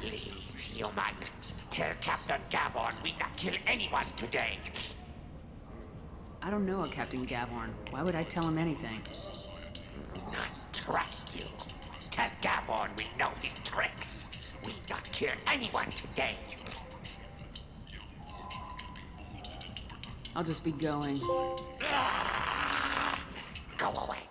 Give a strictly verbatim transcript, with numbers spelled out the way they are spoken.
Leave, human. Tell Captain Gavorn we not kill anyone today. I don't know a Captain Gavorn. Why would I tell him anything? Not trust you. Tell Gavorn we know his tricks. We not kill anyone today. I'll just be going. Go away.